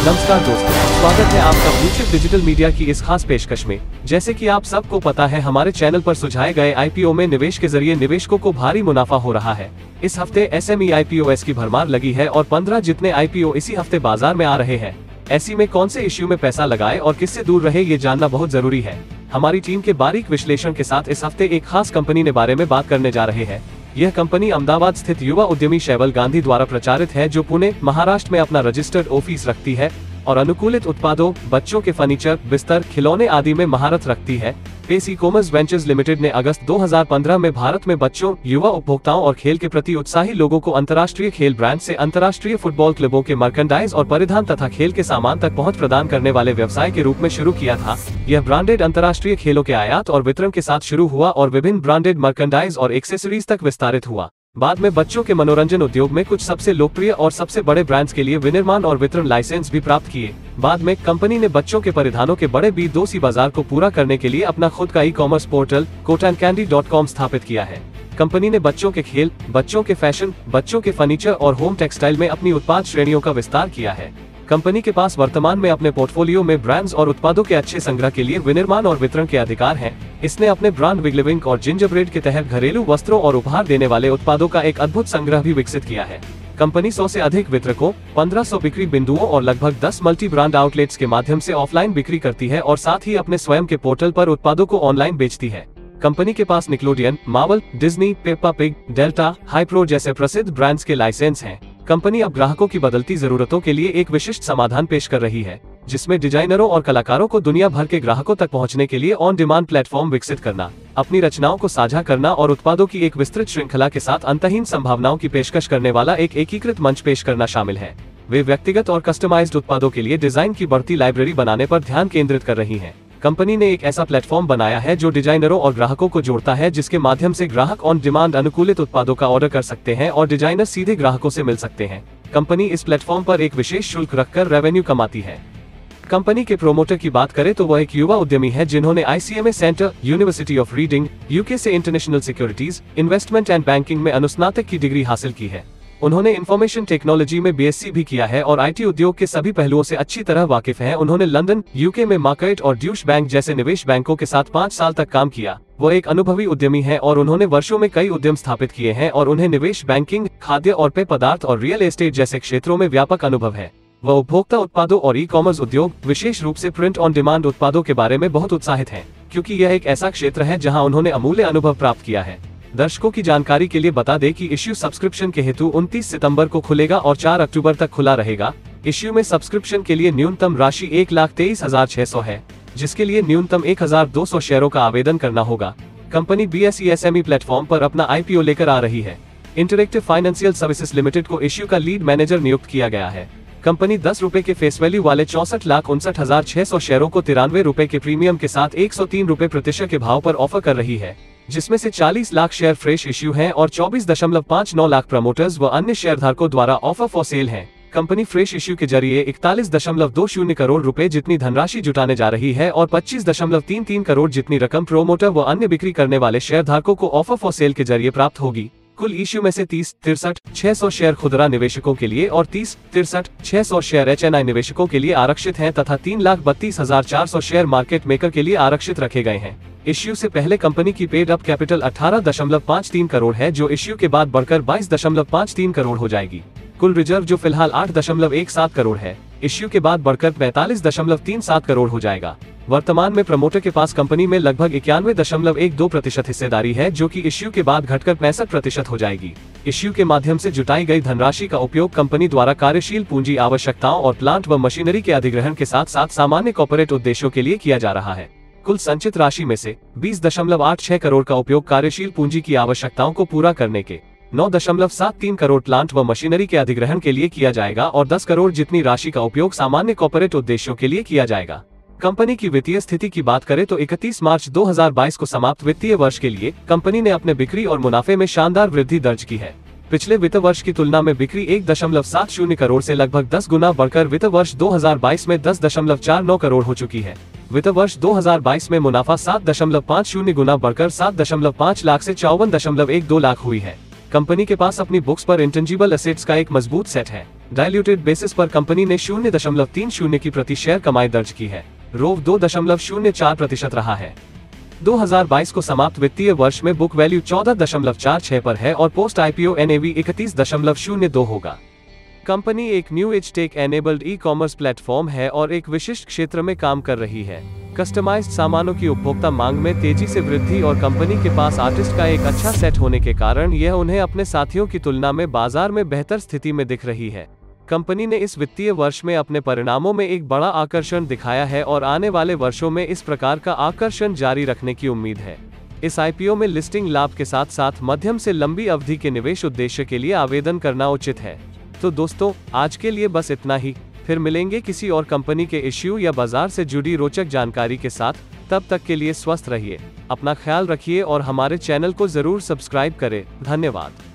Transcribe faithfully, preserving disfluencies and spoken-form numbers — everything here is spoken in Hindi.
नमस्कार दोस्तों, स्वागत है आपका ब्लूचिप डिजिटल मीडिया की इस खास पेशकश में। जैसे कि आप सबको पता है, हमारे चैनल पर सुझाए गए आईपीओ में निवेश के जरिए निवेशकों को भारी मुनाफा हो रहा है। इस हफ्ते एसएमई आईपीओएस की भरमार लगी है और पंद्रह जितने आईपीओ इसी हफ्ते बाजार में आ रहे हैं। ऐसी में कौन से इश्यू में पैसा लगाए और किससे दूर रहे, ये जानना बहुत जरूरी है। हमारी टीम के बारीक विश्लेषण के साथ इस हफ्ते एक खास कंपनी के बारे में बात करने जा रहे हैं। यह कंपनी अहमदाबाद स्थित युवा उद्यमी शैवल गांधी द्वारा प्रचारित है, जो पुणे महाराष्ट्र में अपना रजिस्टर्ड ऑफिस रखती है और अनुकूलित उत्पादों, बच्चों के फर्नीचर, बिस्तर, खिलौने आदि में महारत रखती है। Pace e commerce ventures limited ने अगस्त दो हज़ार पंद्रह में भारत में बच्चों, युवा उपभोक्ताओं और खेल के प्रति उत्साही लोगों को अंतर्राष्ट्रीय खेल ब्रांड से अंतर्राष्ट्रीय फुटबॉल क्लबों के मर्केंडाइज और परिधान तथा खेल के सामान तक पहुंच प्रदान करने वाले व्यवसाय के रूप में शुरू किया था। यह ब्रांडेड अंतर्राष्ट्रीय खेलों के आयात और वितरण के साथ शुरू हुआ और विभिन्न ब्रांडेड मर्केंडाइज और एक्सेसरीज तक विस्तारित हुआ। बाद में बच्चों के मनोरंजन उद्योग में कुछ सबसे लोकप्रिय और सबसे बड़े ब्रांड्स के लिए विनिर्माण और वितरण लाइसेंस भी प्राप्त किए। बाद में कंपनी ने बच्चों के परिधानों के बड़े बी दो सी बाजार को पूरा करने के लिए अपना खुद का e commerce portal cotton candy dot com स्थापित किया है। कंपनी ने बच्चों के खेल, बच्चों के फैशन, बच्चों के फर्नीचर और होम टेक्सटाइल में अपनी उत्पाद श्रेणियों का विस्तार किया है। कंपनी के पास वर्तमान में अपने पोर्टफोलियो में ब्रांड्स और उत्पादों के अच्छे संग्रह के लिए विनिर्माण और वितरण के अधिकार हैं। इसने अपने ब्रांड विग्लिविंग और जिंजरब्रेड के तहत घरेलू वस्त्रों और उपहार देने वाले उत्पादों का एक अद्भुत संग्रह भी विकसित किया है। कंपनी सौ से अधिक वितरकों, पंद्रह सौ बिक्री बिंदुओं और लगभग दस मल्टी ब्रांड आउटलेट्स के माध्यम से ऑफलाइन बिक्री करती है और साथ ही अपने स्वयं के पोर्टल पर उत्पादों को ऑनलाइन बेचती है। कंपनी के पास Nickelodeon, Marvel, Disney, Peppa Pig, Delta, Hypro जैसे प्रसिद्ध ब्रांड्स के लाइसेंस हैं। कंपनी अब ग्राहकों की बदलती जरूरतों के लिए एक विशिष्ट समाधान पेश कर रही है, जिसमें डिजाइनरों और कलाकारों को दुनिया भर के ग्राहकों तक पहुंचने के लिए ऑन डिमांड प्लेटफॉर्म विकसित करना, अपनी रचनाओं को साझा करना और उत्पादों की एक विस्तृत श्रृंखला के साथ अंतहीन संभावनाओं की पेशकश करने वाला एक एकीकृत मंच पेश करना शामिल है। वे व्यक्तिगत और कस्टमाइज्ड उत्पादों के लिए डिजाइन की बढ़ती लाइब्रेरी बनाने पर ध्यान केंद्रित कर रही हैं। कंपनी ने एक ऐसा प्लेटफॉर्म बनाया है जो डिजाइनरों और ग्राहकों को जोड़ता है, जिसके माध्यम से ग्राहक ऑन डिमांड अनुकूलित उत्पादों का ऑर्डर कर सकते हैं और डिजाइनर सीधे ग्राहकों से मिल सकते हैं। कंपनी इस प्लेटफॉर्म पर एक विशेष शुल्क रखकर रेवेन्यू कमाती है। कंपनी के प्रोमोटर की बात करें तो वह एक युवा उद्यमी है जिन्होंने ICMA centre, university of Reading, UK से international securities, investment and banking में अनुस्नातक की डिग्री हासिल की है। उन्होंने इंफॉर्मेशन टेक्नोलॉजी में बीएससी भी किया है और आईटी उद्योग के सभी पहलुओं से अच्छी तरह वाकिफ हैं। उन्होंने लंदन, यूके में मार्केट और ड्यूश बैंक जैसे निवेश बैंकों के साथ पाँच साल तक काम किया। वो एक अनुभवी उद्यमी है और उन्होंने वर्षों में कई उद्यम स्थापित किए हैं और उन्हें निवेश बैंकिंग, खाद्य और पेय पदार्थ और रियल एस्टेट जैसे क्षेत्रों में व्यापक अनुभव है। वह उपभोक्ता उत्पादों और ई कॉमर्स उद्योग, विशेष रूप से प्रिंट ऑन डिमांड उत्पादों के बारे में बहुत उत्साहित हैं, क्योंकि यह एक ऐसा क्षेत्र है जहां उन्होंने अमूल्य अनुभव प्राप्त किया है। दर्शकों की जानकारी के लिए बता दें कि इश्यू सब्सक्रिप्शन के हेतु उनतीस सितंबर को खुलेगा और चार अक्टूबर तक खुला रहेगा। इश्यू में सब्सक्रिप्शन के लिए न्यूनतम राशि एक लाख तेईस हजार छह सौ है, जिसके लिए न्यूनतम एक हजार दो सौ शेयरों का आवेदन करना होगा। कंपनी बीएसई एसएमई प्लेटफॉर्म पर अपना आईपीओ लेकर आ रही है। इंटरएक्टिव फाइनेंशियल सर्विसेज लिमिटेड को इश्यू का लीड मैनेजर नियुक्त किया गया है। कंपनी दस रुपए के फेस वैल्यू वाले चौसठ लाख उनसठ हजार छह सौ शेयरों को तिरानवे रुपए के प्रीमियम के साथ एक सौ तीन रुपए प्रतिशत के भाव पर ऑफर कर रही है, जिसमें से चालीस लाख शेयर फ्रेश इश्यू हैं और चौबीस दशमलव पाँच नौ लाख प्रमोटर्स व अन्य शेयरधारकों द्वारा ऑफर फॉर सेल हैं। कंपनी फ्रेश इश्यू के जरिए इकतालीस दशमलव दो शून्य करोड़ रुपए जितनी धनराशि जुटाने जा रही है और पच्चीस दशमलव तीन तीन करोड़ जितनी रकम प्रोमोटर व अन्य बिक्री करने वाले शेयरधारकों को ऑफर फॉर सेल के जरिए प्राप्त होगी। कुल इश्यू में से तीस तिरसठ छह सौ शेयर खुदरा निवेशकों के लिए और तीस तिरसठ छह सौ शेयर एचएनआई निवेशकों के लिए आरक्षित हैं तथा तीन लाख बत्तीस हजार चार सौ शेयर मार्केट मेकर के लिए आरक्षित रखे गए हैं। इश्यू से पहले कंपनी की पेड अप कैपिटल अठारह दशमलव पाँच तीन करोड़ है, जो इश्यू के बाद बढ़कर बाईस दशमलव पाँच तीन करोड़ हो जाएगी। कुल रिजर्व जो फिलहाल आठ दशमलव एक सात करोड़ है, इश्यू के बाद बढ़कर पैंतालीस दशमलव तीन सात करोड़ हो जाएगा। वर्तमान में प्रमोटर के पास कंपनी में लगभग इक्यानवे दशमलव एक दो प्रतिशत हिस्सेदारी है, जो कि इश्यू के बाद घटकर पैंसठ प्रतिशत हो जाएगी। इश्यू के माध्यम से जुटाई गई धनराशि का उपयोग कंपनी द्वारा कार्यशील पूंजी आवश्यकताओं और प्लांट व मशीनरी के अधिग्रहण के साथ साथ सामान्य कॉर्पोरेट उद्देश्यों के लिए किया जा रहा है। कुल संचित राशि में से बीस दशमलव आठ छह करोड़ का उपयोग कार्यशील पूंजी की आवश्यकताओं को पूरा करने के, नौ दशमलव सात तीन करोड़ प्लांट व मशीनरी के अधिग्रहण के लिए किया जाएगा और दस करोड़ जितनी राशि का उपयोग सामान्य कॉर्पोरेट उद्देश्यों के लिए किया जाएगा। कंपनी की वित्तीय स्थिति की बात करें तो इकतीस मार्च दो हज़ार बाईस को समाप्त वित्तीय वर्ष के लिए कंपनी ने अपने बिक्री और मुनाफे में शानदार वृद्धि दर्ज की है। पिछले वित्त वर्ष की तुलना में बिक्री एक दशमलव सात शून्य करोड़ से लगभग दस गुना बढ़कर वित्त वर्ष दो हज़ार बाईस में दस दशमलव चार नौ करोड़ हो चुकी है। वित्त वर्ष दो हज़ार बाईस में मुनाफा सात दशमलव पाँच शून्य गुना बढ़कर सात दशमलव पाँच लाख से चौवन दशमलव एक दो लाख हुई है। कंपनी के पास अपनी बुक्स पर इंटेंजिबल एसेट्स का एक मजबूत सेट है। डायल्यूटेड बेसिस पर कंपनी ने शून्य दशमलव तीन शून्य की प्रति शेयर कमाई दर्ज की है। रोव दो दशमलव शून्य चार प्रतिशत रहा है। दो हज़ार बाईस को समाप्त वित्तीय वर्ष में बुक वैल्यू चौदह दशमलव चार छह पर है और पोस्ट आईपीओ एनएवी इकतीस दशमलव शून्य दो होगा। कंपनी एक new age tech enabled e commerce platform है और एक विशिष्ट क्षेत्र में काम कर रही है। कस्टमाइज्ड सामानों की उपभोक्ता मांग में तेजी से वृद्धि और कंपनी के पास आर्टिस्ट का एक अच्छा सेट होने के कारण यह उन्हें अपने साथियों की तुलना में बाजार में बेहतर स्थिति में दिख रही है। कंपनी ने इस वित्तीय वर्ष में अपने परिणामों में एक बड़ा आकर्षण दिखाया है और आने वाले वर्षों में इस प्रकार का आकर्षण जारी रखने की उम्मीद है। इस आईपीओ में लिस्टिंग लाभ के साथ साथ मध्यम से लंबी अवधि के निवेश उद्देश्य के लिए आवेदन करना उचित है। तो दोस्तों, आज के लिए बस इतना ही। फिर मिलेंगे किसी और कंपनी के इश्यू या बाजार से जुड़ी रोचक जानकारी के साथ। तब तक के लिए स्वस्थ रहिए, अपना ख्याल रखिए और हमारे चैनल को जरूर सब्सक्राइब करें। धन्यवाद।